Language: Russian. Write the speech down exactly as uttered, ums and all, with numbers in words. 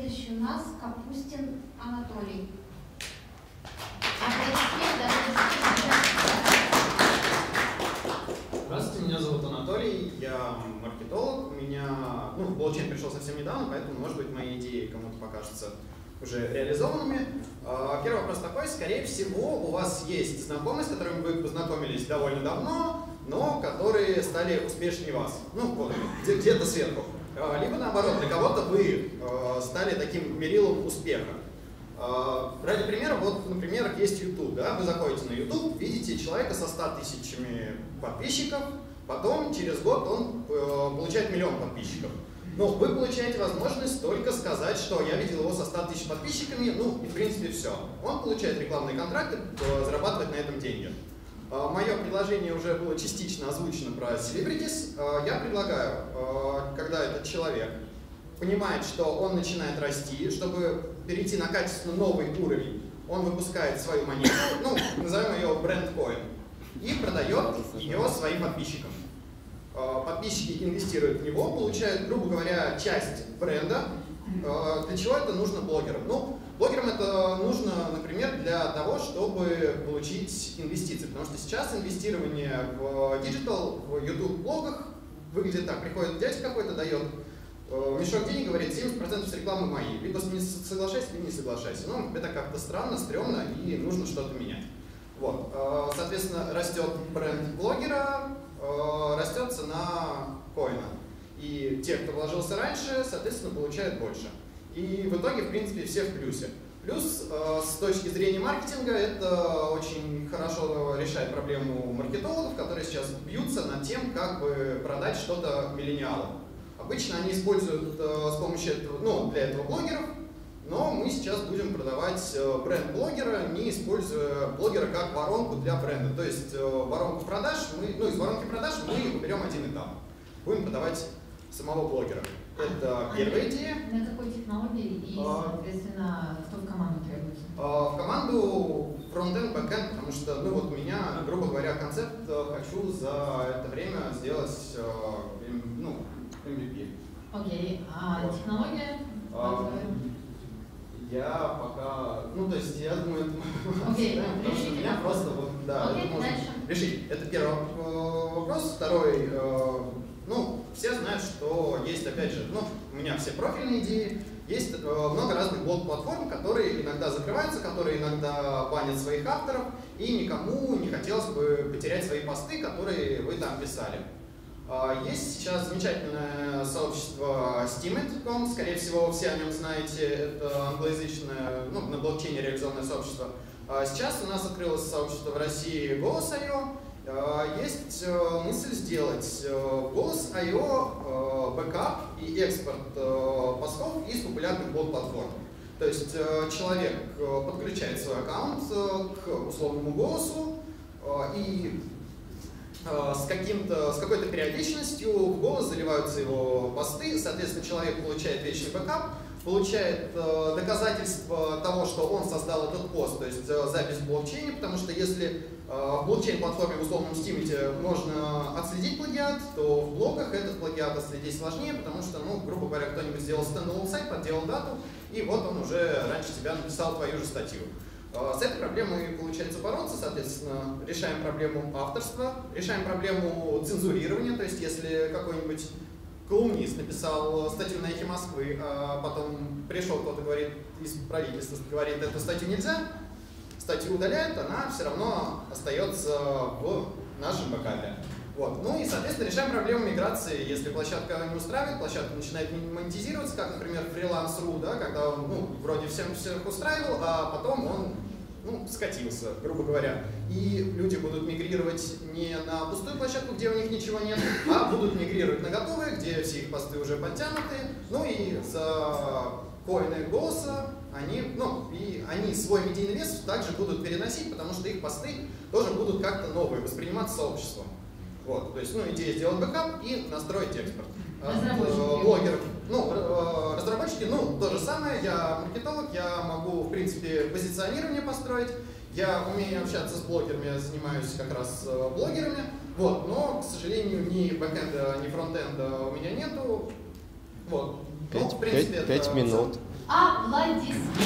Следующий у нас Капустин Анатолий. Здравствуйте, меня зовут Анатолий, я маркетолог. У меня, ну, в блокчейн пришел совсем недавно, поэтому, может быть, мои идеи кому-то покажутся уже реализованными. Первый вопрос такой: скорее всего, у вас есть знакомые, с которыми вы познакомились довольно давно, но которые стали успешнее вас. Ну, вот, где-то сверху. Либо наоборот, для кого-то вы стали таким мерилом успеха. Ради примера, вот, например, есть YouTube, да? Вы заходите на YouTube, видите человека со ста тысячами подписчиков, потом через год он получает миллион подписчиков. Но вы получаете возможность только сказать, что я видел его со ста тысяч подписчиками, ну и в принципе все. Он получает рекламные контракты, зарабатывает на этом деньги. Мое предложение уже было частично озвучено про celebrities. Я предлагаю, когда этот человек понимает, что он начинает расти, чтобы перейти на качественно новый уровень, он выпускает свою монету, ну, назовем ее BrandCoin, и продает ее своим подписчикам. Подписчики инвестируют в него, получают, грубо говоря, часть бренда. Для чего это нужно блогерам? Ну, блогерам это нужно, например, для того, чтобы получить инвестиции, потому что сейчас инвестирование в диджитал, в YouTube-блогах выглядит так: приходит дядя какой-то, дает мешок денег, говорит, семьдесят процентов с рекламы мои. Либо соглашайся, либо не соглашайся. Ну, это как-то странно, стрёмно, и нужно что-то менять. Вот. Соответственно, растет бренд блогера, растет цена коина. И те, кто вложился раньше, соответственно, получают больше. И в итоге, в принципе, все в плюсе. Плюс, с точки зрения маркетинга, это очень хорошо решает проблему маркетологов, которые сейчас бьются над тем, как бы продать что-то миллениалам. Обычно они используют э, с помощью этого, ну, для этого блогеров, но мы сейчас будем продавать э, бренд блогера, не используя блогера как воронку для бренда. То есть э, воронку продаж, мы, ну, из воронки продаж мы уберем один этап. Будем продавать самого блогера. Это а первая идея. На какой технологии и, соответственно, кто в команду требуется? В команду фронтенд, бэкенд, потому что, ну, вот у меня, грубо говоря, концепт хочу за это время сделать, ну, эм ви пи. Окей, а вот. Технология? А, я пока, ну, то есть, я думаю, это okay. да, потому что у меня просто, вот, да, okay, это можно дальше. решить. Это первый вопрос. Второй, ну, все знают, что есть, опять же, ну, у меня все профильные идеи, есть много разных блог-платформ, которые иногда закрываются, которые иногда банят своих авторов, и никому не хотелось бы потерять свои посты, которые вы там писали. Есть сейчас замечательное сообщество Steemit точка ком, скорее всего, все о нем знаете, это англоязычное, ну, на блокчейне реализованное сообщество. Сейчас у нас открылось сообщество в России голос точка ай о. Есть мысль сделать в голос точка ай о бэкап и экспорт постов из популярных блог-платформ. То есть человек подключает свой аккаунт к условному голосу и с, каким-то, с какой-то периодичностью в голос заливаются его посты, соответственно, человек получает вечный бэкап, получает э, доказательство того, что он создал этот пост, то есть э, запись в блокчейне, потому что если э, в блокчейн-платформе в условном стимите можно отследить плагиат, то в блогах этот плагиат отследить сложнее, потому что, ну, грубо говоря, кто-нибудь сделал стендалон сайт, подделал дату, и вот он уже раньше тебя написал твою же статью. С этой проблемой получается бороться, соответственно, решаем проблему авторства, решаем проблему цензурирования, то есть если какой-нибудь колумнист написал статью на Эхе Москвы, а потом пришел кто-то говорит из правительства, говорит, эту статью нельзя, статью удаляют, она все равно остается в нашем бэкапе. Вот. Ну и, соответственно, решаем проблему миграции. Если площадка не устраивает, площадка начинает монетизироваться, как, например, фриланс точка ру, да, когда он, ну, вроде всем всех устраивал, а потом он, ну, скатился, грубо говоря. И люди будут мигрировать не на пустую площадку, где у них ничего нет, а будут мигрировать на готовые, где все их посты уже подтянуты. Ну и за коины голоса они, ну, и они свой медийный вес также будут переносить, потому что их посты тоже будут как-то новые, восприниматься сообществом. Вот, то есть, ну, идея сделать бэкап и настроить экспорт. Разработчики. Блогеров. Ну, разработчики, ну, то же самое. Я маркетолог, я могу, в принципе, позиционирование построить. Я умею общаться с блогерами, я занимаюсь как раз блогерами. Вот, но, к сожалению, ни бэкэнда, ни фронтенда у меня нету. Вот. Пять, ну, в принципе, пять, пять минут. А, Владислав.